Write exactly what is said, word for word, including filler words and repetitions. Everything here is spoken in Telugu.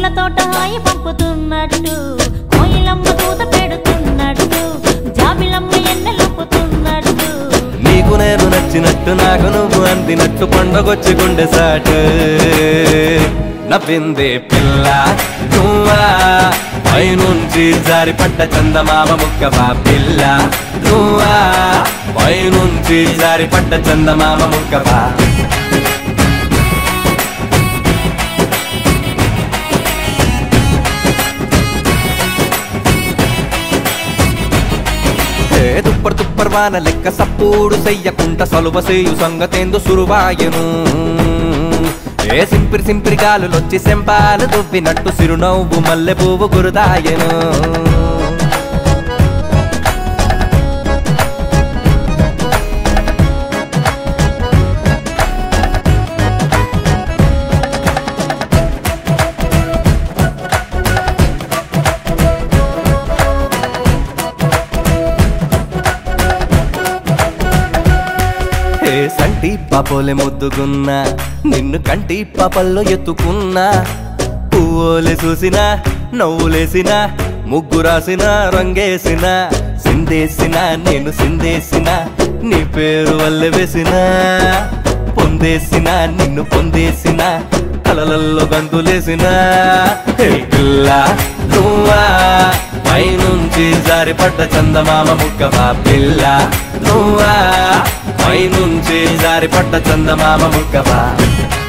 తోట హాయి పంపుతున్నట్టు కోయిలమ్మ తూత పెడుతున్నట్టు జాబిలమ్మ ఎన్నెలొప్పుతున్నట్టు నీకు నేను నచ్చినట్టు నాకు నువ్వు అందినట్టు పండగొచ్చి గుండె సాటు నవ్విందే పిల్ల నువ్వా పైనుంచి జారిపడ్డ చందమామ ముక్కవా పిల్ల నువ్వా పైనుంచి జారిపడ్డ చందమామ ముక్కవా తుప్పర్ తుప్పర్ వాన లెక్క సప్పుడు చెయ్యకుంట సలువ సేయు సంగతేందు సురువాయను ఏ సింపిరి సింపిరి గాలులొచ్చి సెంపాలు దువ్వినట్టు సిరునవ్వు మల్లె పువ్వు గురుదాయను సంటి పాపోలే ముద్దుకున్నా నిన్ను కంటి పాపల్లో ఎత్తుకున్నా పువ్వులే చూసినా నవ్వులేసిన ముగ్గు రాసిన రంగేసిన సిందేసిన నేను సిందేసిన నీ పేరు వల్లె వేసిన పొందేసిన నిన్ను పొందేసిన కలలల్లో గంతులేసిన పిల్ల నువ్వా పైనుంచి జారిపడ్డ చందమామ ముక్కవా పిల్ల నువ్వా పైనుంచి జారిపడ్డ చందమామ ముక్కవా